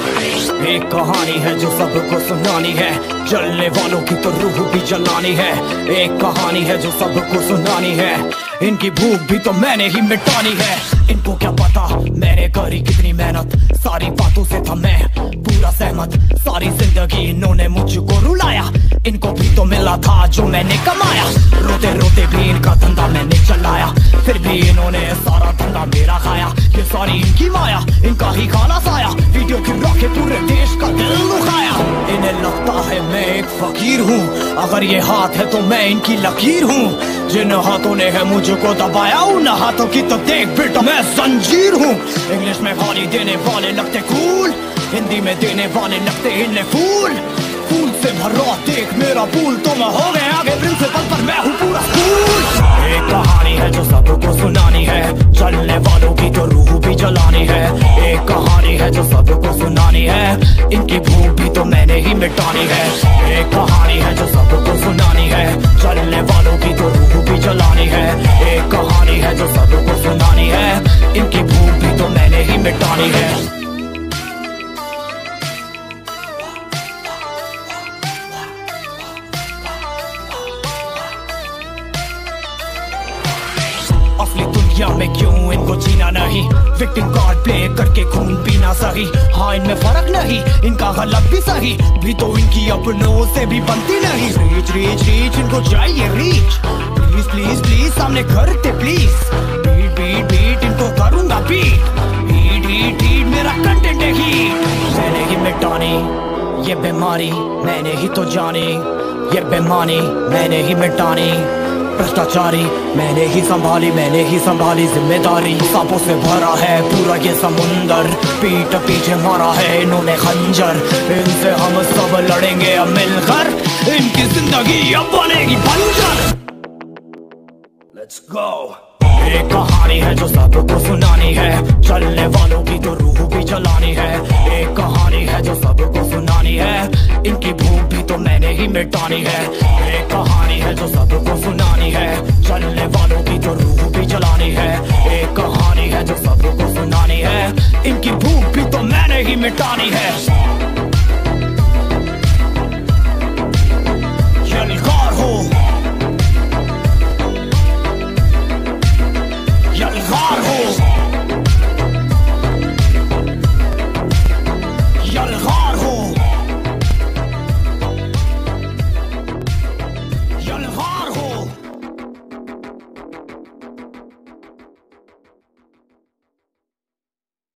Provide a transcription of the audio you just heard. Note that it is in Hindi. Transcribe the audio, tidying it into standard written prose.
एक कहानी है जो सबको सुनानी है, जलने वालों की तो रूह भी जलानी है। एक कहानी है जो सबको सुनानी है, इनकी भूख भी तो मैंने ही मिटानी है। इनको क्या पता मैंने करी कितनी मेहनत, सारी बातों से था मैं पूरा सहमत। सारी जिंदगी इन्होंने मुझको रुलाया, इनको भी तो मिला था जो मैंने कमाया। रोते रोते भी इनका धंधा मैंने चलाया, फिर भी इन्होंने सारा धंधा मेरा खाया। ये सारी इनकी माया, इनका ही खाना साया, वीडियो गिरा के पूरे देश का दिल दुखाया। इन्हें लगता है मैं एक फकीर हूँ, अगर ये हाथ है तो मैं इनकी लकीर हूँ। जिन हाथों ने है मुझको दबाया, उन हाथों की तो देख बेटा मैं जंजीर हूँ। इंग्लिश में गाली देने वाले लगते कूल, हिंदी में देने वाले लगते इन्हें फूल। फूल से भरा देख मेरा फूल, तो मैं हो गया आगे प्रिंसिपल पर मैं हूँ पूरा स्कूल। एक कहानी है जो सबको सुनानी है, चलने वालों की तो रूह भी जलानी है। एक कहानी है जो सबको सुनानी है, इनकी भूख भी तो मैंने ही मिटानी है। एक कहानी है जो सबको सुनानी है, चलने वालों की तो रूह भी जलानी है। एक कहानी है जो सबको सुनानी है, इनकी भूख भी तो मैंने ही मिटानी है। असली दुनिया में क्यों इनको जीना नहीं, विक्टिम कार्ड प्ले करके खून पीना सही। हाँ इनमें फर्क नहीं, इनका गलत भी सही, भी तो इनकी अपनों से भी बनती नहीं। रीच रीच रीच इनको चाहिए रीच, प्लीज प्लीज प्लीज सामने करते प्लीज। बीट बीट बीट इनको करूंगा बीट, हीट हीट हीट मेरा कंटेंट है हीट। मैंने ही मिटानी ये बीमारी, मैंने ही तो जानी ये बेमानी, मैंने ही मिटानी भ्रष्टाचारी। मैंने ही संभाली जिम्मेदारी। सांपों से भरा है पूरा ये समुंदर, पीठ पीछे मारा है इन्होंने खंजर। इनसे हम सब लड़ेंगे अब मिलकर, इनकी जिंदगी अब बनेगी बंजर। Let's go. एक कहानी है जो सबको सुनानी है, चलने वालों की तो रूह भी जलानी है। एक कहानी है जो सबको सुनानी है, इनकी भूख भी तो मैंने ही मिटानी है। एक कहानी है जो सबको सुनानी है, चलने वालों की तो रूह भी जलानी है। एक कहानी है जो सबको सुनानी है, इनकी भूख भी तो मैंने ही मिटानी है। यलगार हो, यलगार हो, यलगार